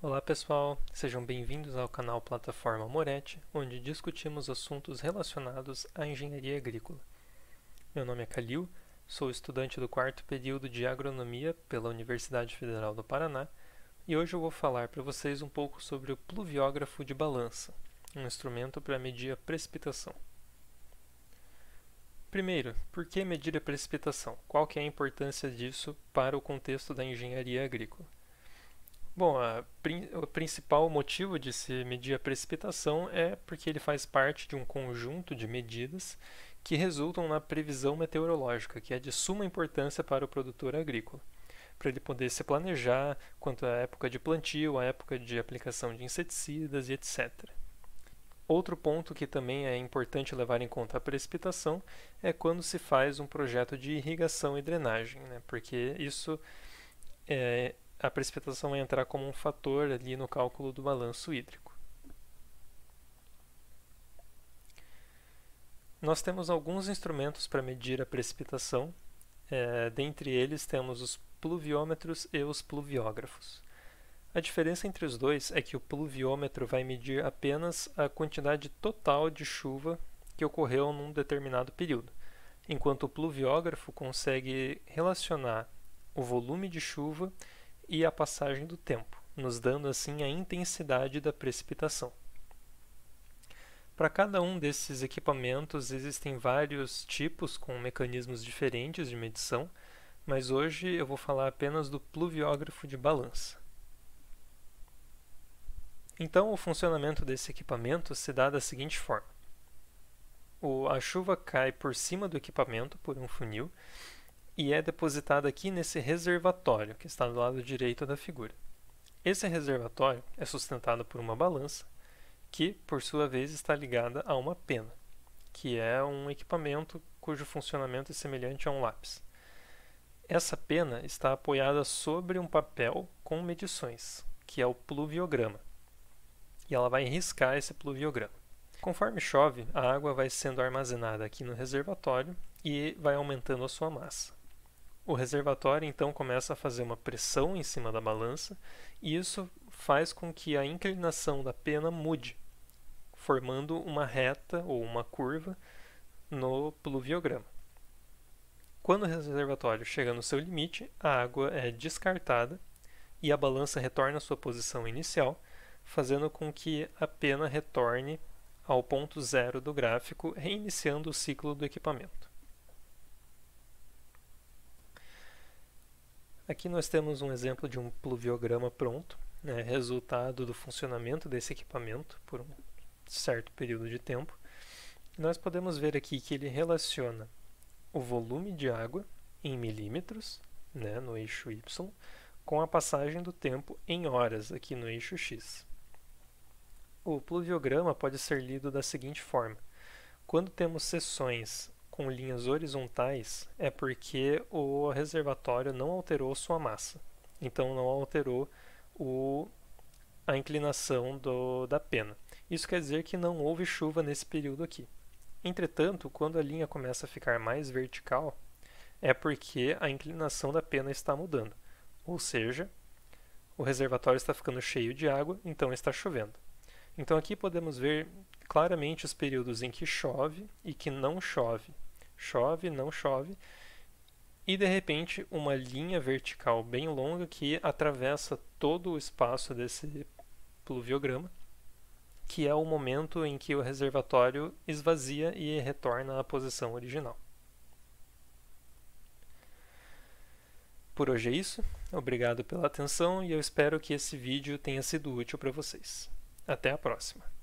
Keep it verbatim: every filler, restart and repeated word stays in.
Olá pessoal, sejam bem-vindos ao canal Plataforma Moretti, onde discutimos assuntos relacionados à engenharia agrícola. Meu nome é Calil, sou estudante do quarto período de Agronomia pela Universidade Federal do Paraná e hoje eu vou falar para vocês um pouco sobre o pluviógrafo de balança, um instrumento para medir a precipitação. Primeiro, por que medir a precipitação? Qual que é a importância disso para o contexto da engenharia agrícola? Bom, a, o principal motivo de se medir a precipitação é porque ele faz parte de um conjunto de medidas que resultam na previsão meteorológica, que é de suma importância para o produtor agrícola, para ele poder se planejar quanto à época de plantio, à época de aplicação de inseticidas e etcétera. Outro ponto que também é importante levar em conta a precipitação é quando se faz um projeto de irrigação e drenagem, né? Porque isso é, a precipitação vai entrar como um fator ali no cálculo do balanço hídrico. Nós temos alguns instrumentos para medir a precipitação, é, dentre eles temos os pluviômetros e os pluviógrafos. A diferença entre os dois é que o pluviômetro vai medir apenas a quantidade total de chuva que ocorreu num determinado período, enquanto o pluviógrafo consegue relacionar o volume de chuva e a passagem do tempo, nos dando assim a intensidade da precipitação. Para cada um desses equipamentos existem vários tipos com mecanismos diferentes de medição, mas hoje eu vou falar apenas do pluviógrafo de balança. Então, o funcionamento desse equipamento se dá da seguinte forma. O, a chuva cai por cima do equipamento por um funil e é depositada aqui nesse reservatório, que está do lado direito da figura. Esse reservatório é sustentado por uma balança, que, por sua vez, está ligada a uma pena, que é um equipamento cujo funcionamento é semelhante a um lápis. Essa pena está apoiada sobre um papel com medições, que é o pluviograma, e ela vai riscar esse pluviograma. Conforme chove, a água vai sendo armazenada aqui no reservatório e vai aumentando a sua massa. O reservatório então começa a fazer uma pressão em cima da balança e isso faz com que a inclinação da pena mude, formando uma reta ou uma curva no pluviograma. Quando o reservatório chega no seu limite, a água é descartada e a balança retorna à sua posição inicial, fazendo com que a pena retorne ao ponto zero do gráfico, reiniciando o ciclo do equipamento. Aqui nós temos um exemplo de um pluviograma pronto, né, resultado do funcionamento desse equipamento por um certo período de tempo. Nós podemos ver aqui que ele relaciona o volume de água em milímetros, né, no eixo Y, com a passagem do tempo em horas, aqui no eixo X. O pluviograma pode ser lido da seguinte forma. Quando temos seções com linhas horizontais, é porque o reservatório não alterou sua massa. Então, não alterou o, a inclinação do, da pena. Isso quer dizer que não houve chuva nesse período aqui. Entretanto, quando a linha começa a ficar mais vertical, é porque a inclinação da pena está mudando. Ou seja, o reservatório está ficando cheio de água, então está chovendo. Então aqui podemos ver claramente os períodos em que chove e que não chove. Chove, não chove, e de repente uma linha vertical bem longa que atravessa todo o espaço desse pluviograma, que é o momento em que o reservatório esvazia e retorna à posição original. Por hoje é isso, obrigado pela atenção e eu espero que esse vídeo tenha sido útil para vocês. Até a próxima!